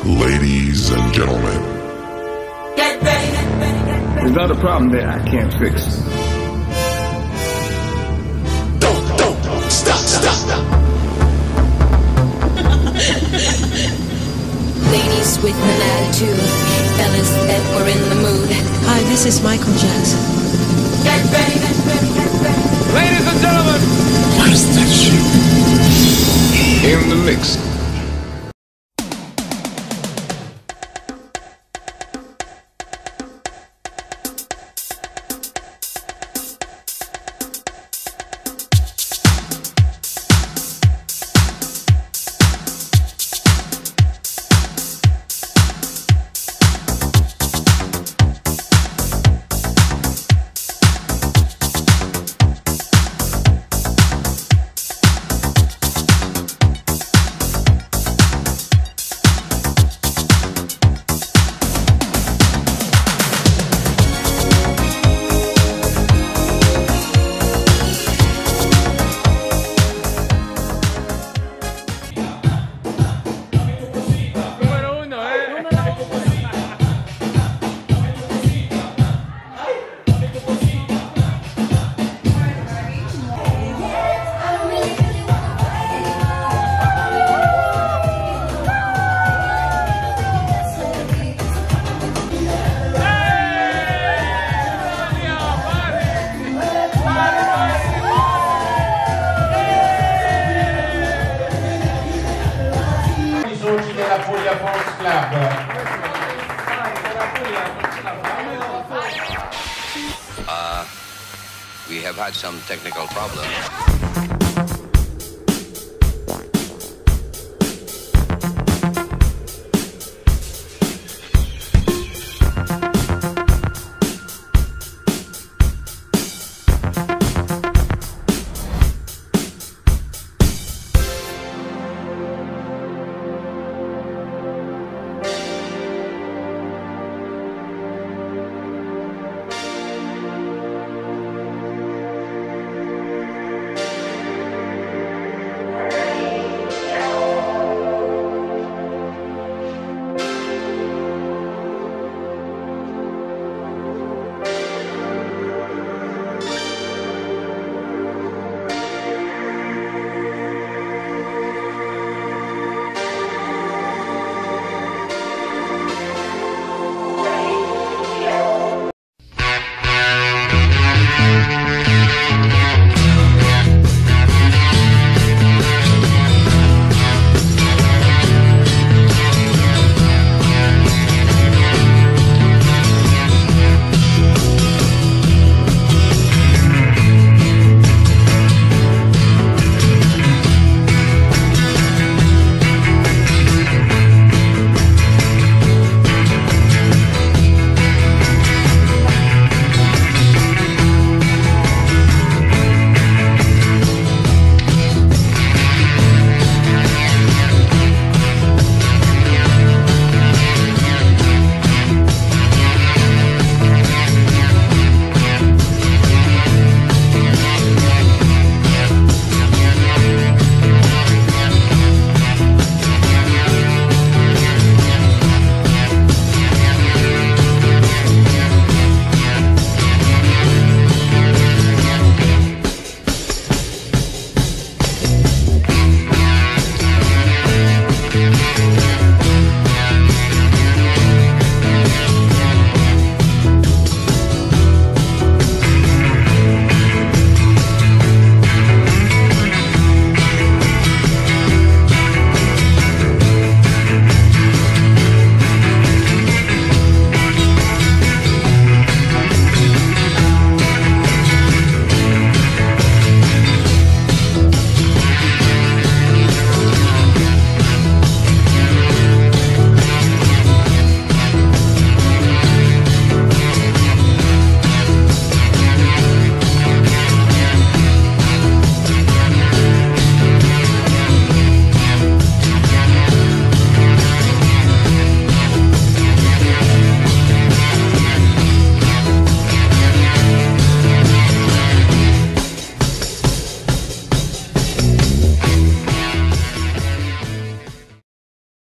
Ladies and gentlemen. Get ready, get ready, get ready. There's not a problem that I can't fix. Don't, stop. Ladies with an attitude, fellas that were in the mood. Hi, this is Michael Jackson. Get ready, get ready, get ready. Ladies and gentlemen, What is that shit? in the mix. Della Puglia Box Club. We have had some technical problems.